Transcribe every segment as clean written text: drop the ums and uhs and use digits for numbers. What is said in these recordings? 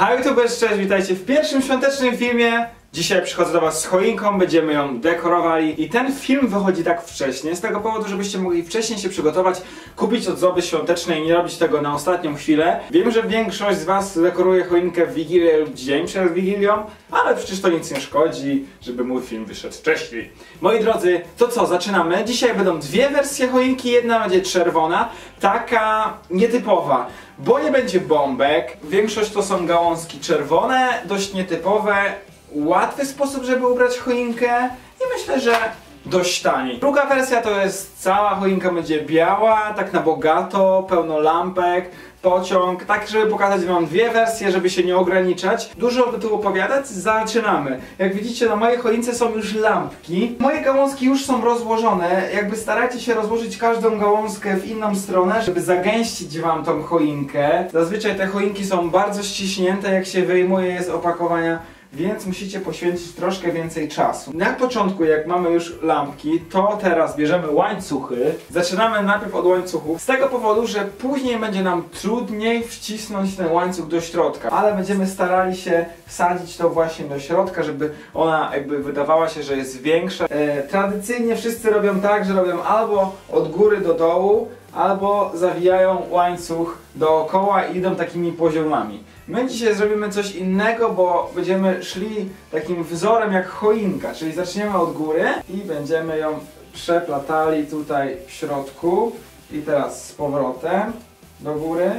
Hi YouTubers, cześć, witajcie w pierwszym świątecznym filmie. Dzisiaj przychodzę do was z choinką, będziemy ją dekorowali i ten film wychodzi tak wcześnie, z tego powodu, żebyście mogli wcześniej się przygotować, kupić ozdoby świąteczne i nie robić tego na ostatnią chwilę. Wiem, że większość z was dekoruje choinkę w Wigilię lub dzień przed Wigilią, ale przecież to nic nie szkodzi, żeby mój film wyszedł wcześniej. Moi drodzy, to co, zaczynamy? Dzisiaj będą dwie wersje choinki, jedna będzie czerwona, taka nietypowa, bo nie będzie bombek, większość to są gałązki czerwone, dość nietypowe. Łatwy sposób, żeby ubrać choinkę i myślę, że dość tani. Druga wersja to jest cała choinka będzie biała, tak na bogato, pełno lampek, pociąg, tak żeby pokazać wam dwie wersje, żeby się nie ograniczać. Dużo by tu opowiadać, zaczynamy. Jak widzicie, na mojej choince są już lampki. Moje gałązki już są rozłożone, jakby starajcie się rozłożyć każdą gałązkę w inną stronę, żeby zagęścić wam tą choinkę. Zazwyczaj te choinki są bardzo ściśnięte, jak się wyjmuje je z opakowania, więc musicie poświęcić troszkę więcej czasu. Na początku, jak mamy już lampki, to teraz bierzemy łańcuchy. Zaczynamy najpierw od łańcuchów, z tego powodu, że później będzie nam trudniej wcisnąć ten łańcuch do środka, ale będziemy starali się wsadzić to właśnie do środka, żeby ona jakby wydawała się, że jest większa. Tradycyjnie wszyscy robią tak, że robią albo od góry do dołu, albo zawijają łańcuch dookoła i idą takimi poziomami. My dzisiaj zrobimy coś innego, bo będziemy szli takim wzorem jak choinka, czyli zaczniemy od góry i będziemy ją przeplatali tutaj w środku i teraz z powrotem do góry.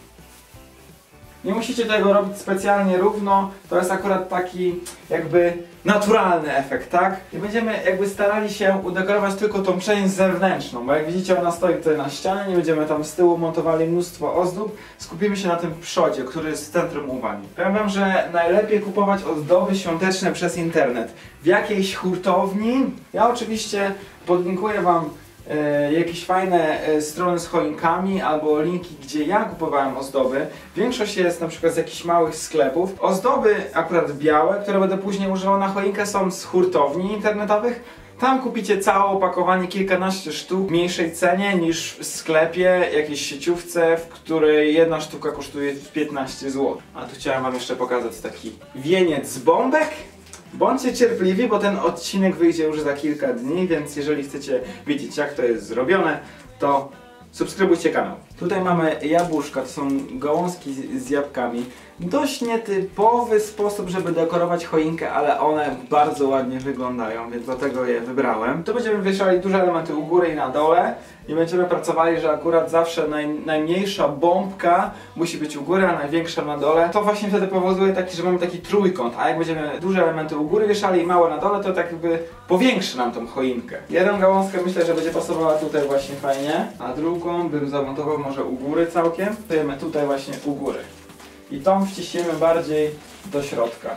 Nie musicie tego robić specjalnie równo, to jest akurat taki jakby naturalny efekt, tak? I będziemy jakby starali się udekorować tylko tą część zewnętrzną, bo jak widzicie ona stoi tutaj na ścianie, nie będziemy tam z tyłu montowali mnóstwo ozdób, skupimy się na tym przodzie, który jest centrum uwagi. Powiem wam, że najlepiej kupować ozdoby świąteczne przez internet. W jakiejś hurtowni, ja oczywiście podlinkuję wam jakieś fajne strony z choinkami albo linki, gdzie ja kupowałem ozdoby. Większość jest na przykład z jakichś małych sklepów. Ozdoby akurat białe, które będę później używał na choinkę, są z hurtowni internetowych. Tam kupicie całe opakowanie, kilkanaście sztuk w mniejszej cenie niż w sklepie, jakiejś sieciówce, w której jedna sztuka kosztuje 15 zł. A tu chciałem wam jeszcze pokazać taki wieniec z bombek. Bądźcie cierpliwi, bo ten odcinek wyjdzie już za kilka dni, więc jeżeli chcecie wiedzieć, jak to jest zrobione, to subskrybujcie kanał. Tutaj mamy jabłuszka, to są gałązki z jabłkami. Dość nietypowy sposób, żeby dekorować choinkę, ale one bardzo ładnie wyglądają, więc dlatego je wybrałem. Tu będziemy wieszali duże elementy u góry i na dole i będziemy pracowali, że akurat zawsze najmniejsza bombka musi być u góry, a największa na dole. To właśnie wtedy powoduje taki, że mamy taki trójkąt, a jak będziemy duże elementy u góry wieszali i małe na dole, to tak jakby powiększy nam tą choinkę. Jedną gałązkę myślę, że będzie pasowała tutaj właśnie fajnie, a drugą bym zamontował może u góry całkiem. Stajemy tutaj właśnie u góry. I tą wciśniemy bardziej do środka.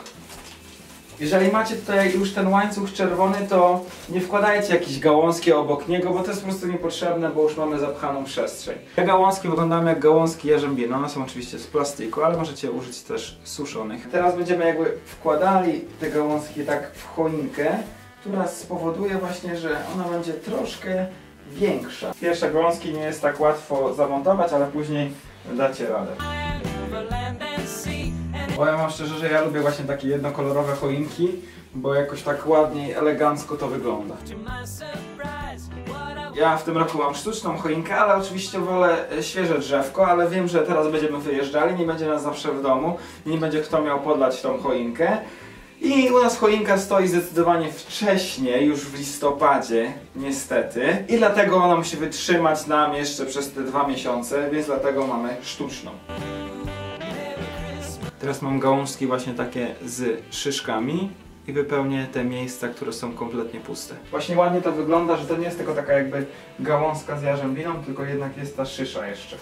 Jeżeli macie tutaj już ten łańcuch czerwony, to nie wkładajcie jakieś gałązki obok niego, bo to jest po prostu niepotrzebne, bo już mamy zapchaną przestrzeń. Te gałązki wyglądają jak gałązki jarzębiny, one są oczywiście z plastiku, ale możecie użyć też suszonych. Teraz będziemy jakby wkładali te gałązki tak w choinkę, która spowoduje właśnie, że ona będzie troszkę większa. Pierwsze gałązki nie jest tak łatwo zamontować, ale później dacie radę. Powiem wam szczerze, że ja lubię właśnie takie jednokolorowe choinki, bo jakoś tak ładniej, elegancko to wygląda. Ja w tym roku mam sztuczną choinkę, ale oczywiście wolę świeże drzewko, ale wiem, że teraz będziemy wyjeżdżali, nie będzie nas zawsze w domu, nie będzie kto miał podlać tą choinkę. I u nas choinka stoi zdecydowanie wcześniej, już w listopadzie, niestety. I dlatego ona musi wytrzymać nam jeszcze przez te 2 miesiące, więc dlatego mamy sztuczną. Teraz mam gałązki właśnie takie z szyszkami i wypełnię te miejsca, które są kompletnie puste. Właśnie ładnie to wygląda, że to nie jest tylko taka jakby gałązka z jarzębiną, tylko jednak jest ta szysza jeszcze.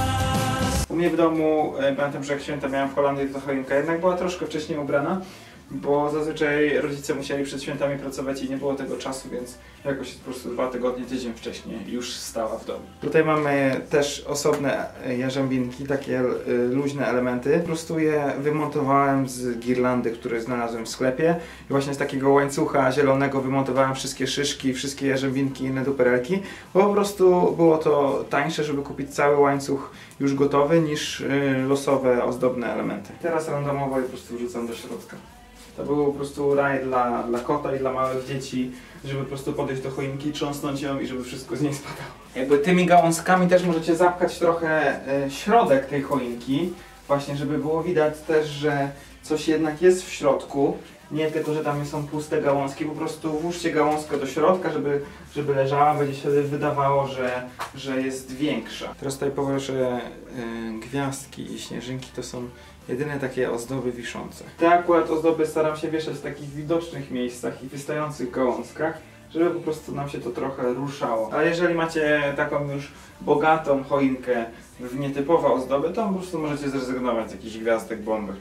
U mnie w domu, pamiętam, że jak święta miałem w Holandii, to choinka jednak była troszkę wcześniej ubrana, bo zazwyczaj rodzice musieli przed świętami pracować i nie było tego czasu, więc jakoś po prostu 2 tygodnie, tydzień wcześniej już stała w domu. Tutaj mamy też osobne jarzębinki, takie luźne elementy. Po prostu je wymontowałem z girlandy, które znalazłem w sklepie i właśnie z takiego łańcucha zielonego wymontowałem wszystkie szyszki, wszystkie jarzębinki i inne duperelki, bo po prostu było to tańsze, żeby kupić cały łańcuch już gotowy niż losowe, ozdobne elementy. Teraz randomowo je po prostu wrzucam do środka. To był po prostu raj dla kota i dla małych dzieci, żeby po prostu podejść do choinki, trząsnąć ją i żeby wszystko z niej spadało. Jakby tymi gałązkami też możecie zapchać trochę środek tej choinki, właśnie żeby było widać też, że coś jednak jest w środku. Nie tylko, że tam są puste gałązki, po prostu włóżcie gałązkę do środka, żeby leżała, będzie się wydawało, że jest większa. Teraz tutaj położę gwiazdki i śnieżynki, to są jedyne takie ozdoby wiszące. Te akurat ozdoby staram się wieszać w takich widocznych miejscach i wystających gałązkach, żeby po prostu nam się to trochę ruszało. Ale jeżeli macie taką już bogatą choinkę w nietypowe ozdoby, to po prostu możecie zrezygnować z jakichś gwiazdek, bombek.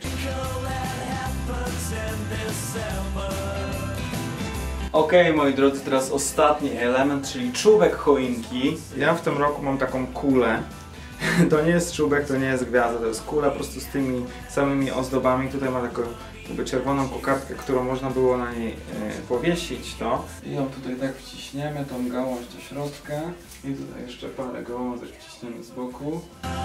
Okej, moi drodzy, teraz ostatni element, czyli czubek choinki. Ja w tym roku mam taką kulę. To nie jest czubek, to nie jest gwiazda, to jest kula po prostu z tymi samymi ozdobami. Tutaj ma taką jakby czerwoną kokardkę, którą można było na niej powiesić to. I ją tutaj tak wciśniemy, tą gałąź do środka. I tutaj jeszcze parę gałązek wciśniemy z boku.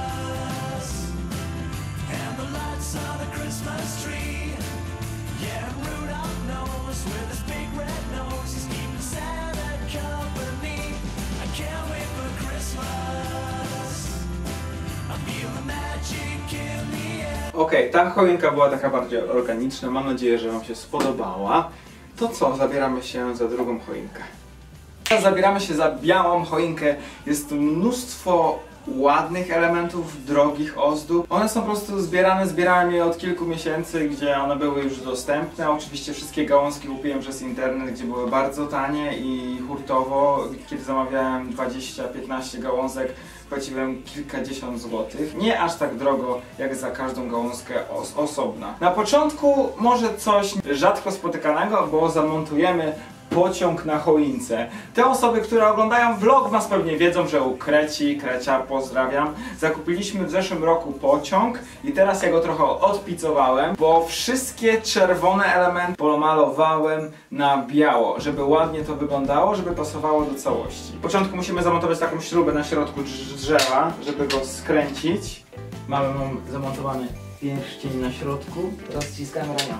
Okej, ta choinka była taka bardziej organiczna, mam nadzieję, że Wam się spodobała. To co, zabieramy się za drugą choinkę. Teraz zabieramy się za białą choinkę. Jest tu mnóstwo ładnych elementów, drogich ozdób. One są po prostu zbierane, zbierałem je od kilku miesięcy, gdzie one były już dostępne. Oczywiście wszystkie gałązki kupiłem przez internet, gdzie były bardzo tanie i hurtowo. Kiedy zamawiałem 20-15 gałązek, płaciłem kilkadziesiąt złotych. Nie aż tak drogo, jak za każdą gałązkę osobna. Na początku może coś rzadko spotykanego, bo zamontujemy pociąg na choince. Te osoby, które oglądają vlogmas, pewnie wiedzą, że u Krecia, pozdrawiam, zakupiliśmy w zeszłym roku pociąg i teraz ja go trochę odpicowałem, bo wszystkie czerwone elementy pomalowałem na biało, żeby ładnie to wyglądało, żeby pasowało do całości. W początku musimy zamontować taką śrubę na środku drzewa, żeby go skręcić. Mamy zamontowany pierścień na środku, teraz ściskamy ramiona.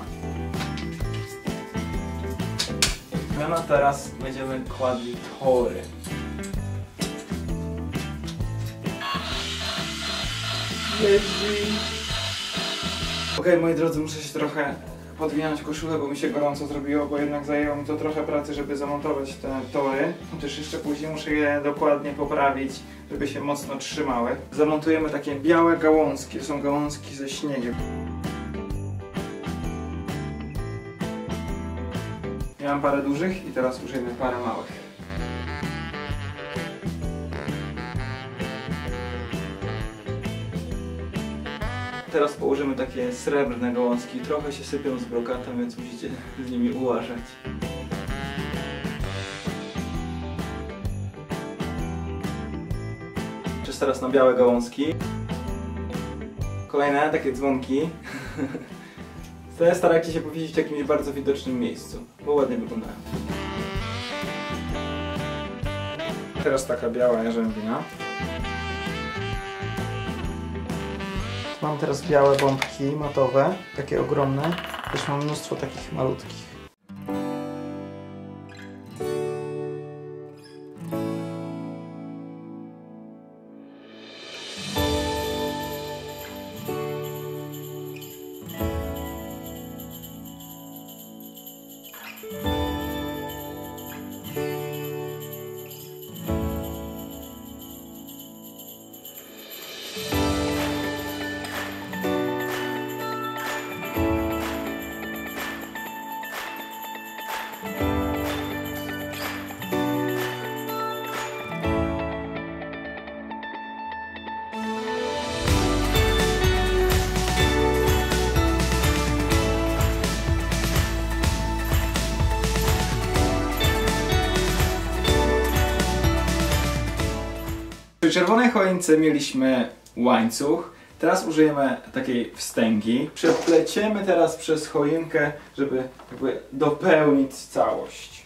No teraz będziemy kładli tory. Okej, moi drodzy, muszę się trochę podwinąć koszulę, bo mi się gorąco zrobiło, bo jednak zajęło mi to trochę pracy, żeby zamontować te tory. Chociaż jeszcze później muszę je dokładnie poprawić, żeby się mocno trzymały. Zamontujemy takie białe gałązki, to są gałązki ze śniegiem. Miałem parę dużych i teraz użyjemy parę małych. Teraz położymy takie srebrne gałązki. Trochę się sypią z brokatem, więc musicie z nimi uważać. Czas teraz na białe gałązki. Kolejne takie dzwonki. Starajcie się powiesić w jakimś bardzo widocznym miejscu, bo ładnie wyglądają. Teraz taka biała jarzębina. Mam teraz białe bombki matowe, takie ogromne. Też mam mnóstwo takich malutkich. Przy czerwonej choince mieliśmy łańcuch. Teraz użyjemy takiej wstęgi. Przepleciemy teraz przez choinkę, żeby jakby dopełnić całość.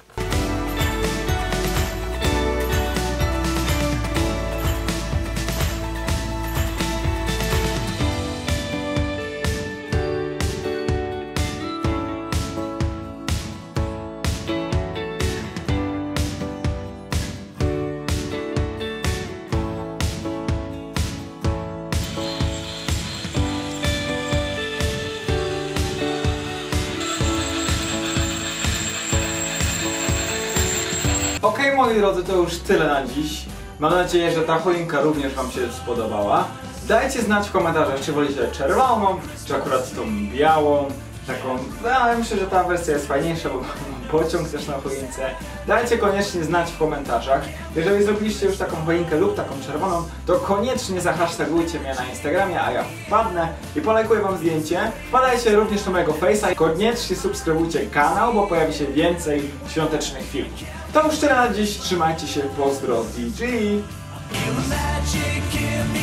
Okej, moi drodzy, to już tyle na dziś. Mam nadzieję, że ta choinka również wam się spodobała. Dajcie znać w komentarzach, czy wolicie czerwoną, czy akurat tą białą. Taką, ja myślę, że ta wersja jest fajniejsza, bo mam pociąg też na choince. Dajcie koniecznie znać w komentarzach. Jeżeli zrobiliście już taką choinkę lub taką czerwoną, to koniecznie zahashtagujcie mnie na Instagramie, a ja wpadnę i polajkuję wam zdjęcie. Wpadajcie również na mojego face'a i koniecznie subskrybujcie kanał, bo pojawi się więcej świątecznych filmów. To już tyle na dziś, trzymajcie się, pozdro, DG!